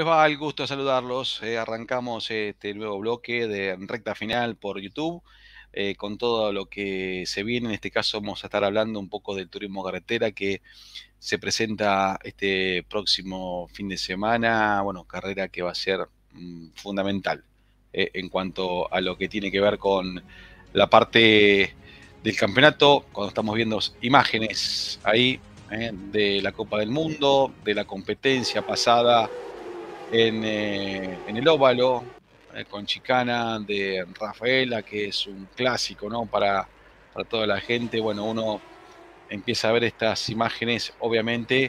les va? El gusto de saludarlos. Arrancamos este nuevo bloque de recta final por YouTube con todo lo que se viene. En este caso vamos a estar hablando un poco del turismo carretera que se presenta este próximo fin de semana. Bueno, carrera que va a ser fundamental en cuanto a lo que tiene que ver con la parte del campeonato. Cuando estamos viendo imágenes ahí de la Copa del Mundo, de la competencia pasada en el óvalo, con chicana de Rafaela, que es un clásico, ¿no? Para toda la gente. Bueno, uno empieza a ver estas imágenes, obviamente,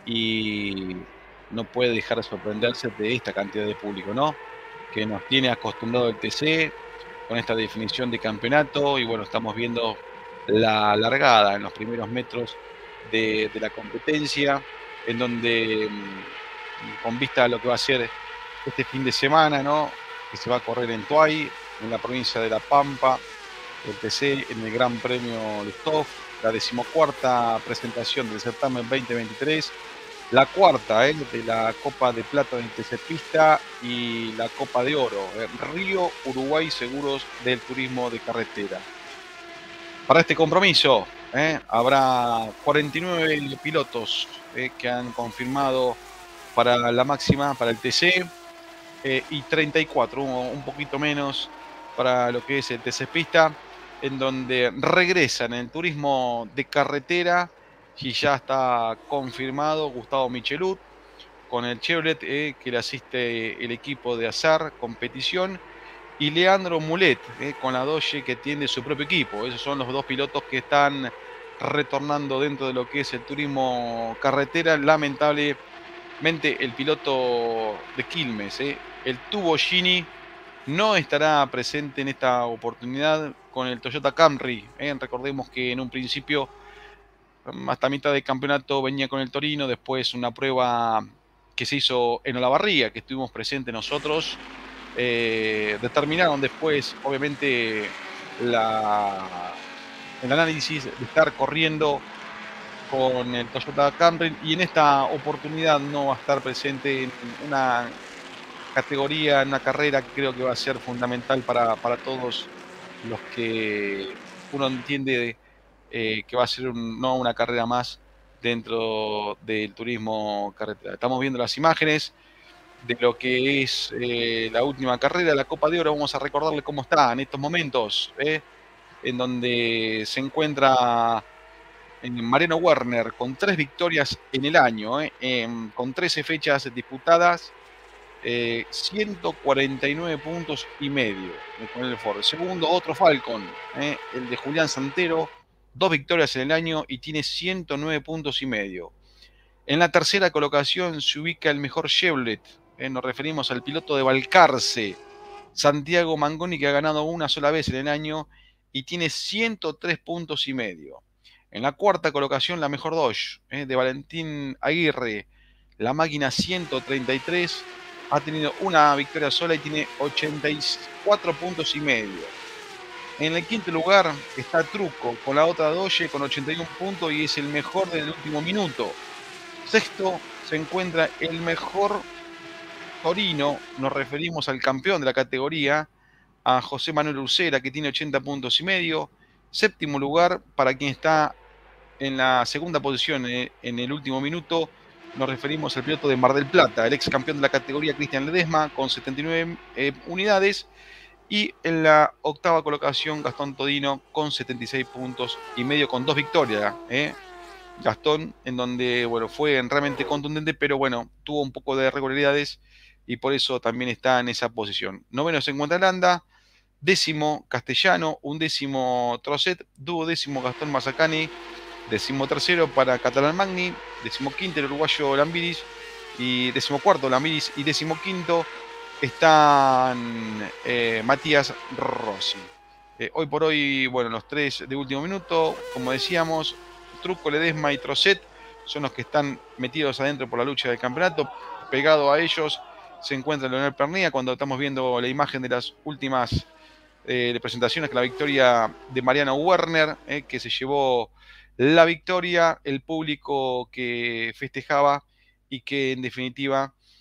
y no puede dejar de sorprenderse de esta cantidad de público, ¿no? Que nos tiene acostumbrado el TC con esta definición de campeonato, y bueno, estamos viendo la largada en los primeros metros de la competencia, en donde con vista a lo que va a ser este fin de semana, ¿no? Que se va a correr en Tuay, en la provincia de La Pampa, el TC en el Gran Premio Lustov, la decimocuarta presentación del certamen 2023, la cuarta de la Copa de Plata del TC Pista y la Copa de Oro, Río Uruguay Seguros del Turismo de Carretera. Para este compromiso habrá 49 pilotos que han confirmado para la máxima, para el TC, y 34, un poquito menos para lo que es el TC Pista, en donde regresan el turismo de carretera y ya está confirmado Gustavo Michelud con el Chevrolet que le asiste el equipo de Azar Competición, y Leandro Mulet con la Dodge que tiene su propio equipo. Esos son los dos pilotos que están retornando dentro de lo que es el turismo carretera. Lamentablemente el piloto de Quilmes, el Tubo Gini, no estará presente en esta oportunidad con el Toyota Camry. Recordemos que en un principio, hasta mitad del campeonato, venía con el Torino, después una prueba que se hizo en Olavarría, que estuvimos presentes nosotros. Determinaron después, obviamente, el análisis de estar corriendo con el Toyota Camry, y en esta oportunidad no va a estar presente en una categoría, en una carrera que creo que va a ser fundamental para todos los que uno entiende que va a ser no una carrera más dentro del turismo carretera. Estamos viendo las imágenes de lo que es la última carrera, la Copa de Oro. Vamos a recordarle cómo está en estos momentos, en donde se encuentra en Mariano Werner con 3 victorias en el año, con 13 fechas disputadas, 149 puntos y medio con el Ford. Segundo, otro Falcon, el de Julián Santero, 2 victorias en el año y tiene 109 puntos y medio. En la tercera colocación se ubica el mejor Chevrolet, nos referimos al piloto de Balcarce, Santiago Mangoni, que ha ganado una sola vez en el año y tiene 103 puntos y medio. En la cuarta colocación, la mejor Dodge, de Valentín Aguirre, la máquina 133, ha tenido una victoria sola y tiene 84 puntos y medio. En el quinto lugar está Truco con la otra Dodge con 81 puntos y es el mejor del último minuto. Sexto se encuentra el mejor Torino, nos referimos al campeón de la categoría, a José Manuel Ursera, que tiene 80 puntos y medio. Séptimo lugar, para quien está en la segunda posición en el último minuto, nos referimos al piloto de Mar del Plata, el ex campeón de la categoría, Cristian Ledesma, con 79 unidades. Y en la octava colocación, Gastón Todino, con 76 puntos y medio, con 2 victorias. Gastón, en donde bueno, fue realmente contundente, pero bueno, tuvo un poco de irregularidades y por eso también está en esa posición. Noveno se encuentra Landa, décimo Castellano, undécimo Trocet, duodécimo Gastón Mazacani, decimotercero para Catalán Magni, decimoquinto el uruguayo Lambiris, y decimocuarto Lambiris, y decimoquinto están Matías Rossi. Hoy por hoy, bueno, los 3 de último minuto, como decíamos, Truco, Ledesma y Trocet son los que están metidos adentro por la lucha del campeonato. Pegado a ellos se encuentra Leonel Pernía, cuando estamos viendo la imagen de las últimas presentaciones, con la victoria de Mariano Werner, que se llevó la victoria, el público que festejaba y que en definitiva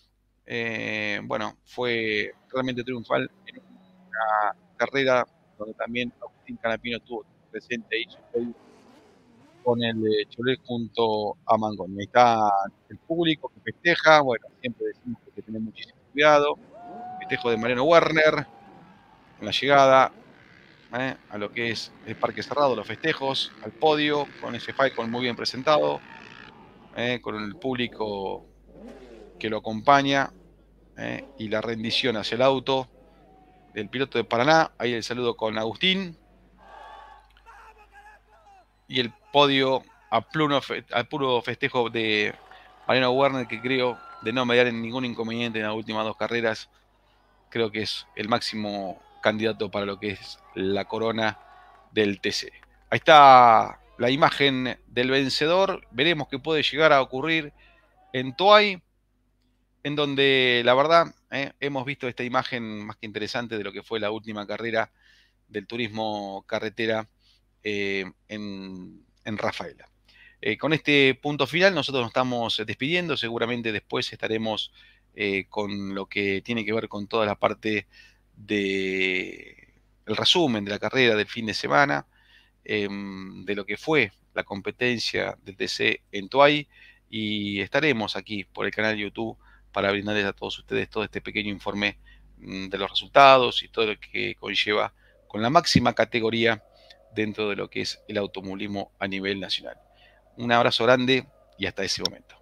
bueno, fue realmente triunfal en una carrera donde también Agustín Canapino estuvo presente y hizo podio con el Chevrolet junto a Mangoni. Ahí está el público que festeja, bueno, siempre decimos que hay que tener muchísimo cuidado. Festejo de Mariano Werner en la llegada a lo que es el Parque Cerrado, los festejos, al podio, con ese Falcon muy bien presentado, con el público que lo acompaña, y la rendición hacia el auto del piloto de Paraná. Ahí el saludo con Agustín. Y el podio a puro festejo de Mariano Werner, que creo de no mediar en ningún inconveniente en las últimas dos carreras. Creo que es el máximo candidato para lo que es la corona del TC. Ahí está la imagen del vencedor. Veremos qué puede llegar a ocurrir en Toay, en donde la verdad hemos visto esta imagen más que interesante de lo que fue la última carrera del turismo carretera en Rafaela. Con este punto final nosotros nos estamos despidiendo, seguramente después estaremos con lo que tiene que ver con toda la parte del resumen de la carrera del fin de semana, de lo que fue la competencia del TC en Toay, y estaremos aquí por el canal de YouTube para brindarles a todos ustedes todo este pequeño informe de los resultados y todo lo que conlleva con la máxima categoría dentro de lo que es el automovilismo a nivel nacional. Un abrazo grande y hasta ese momento.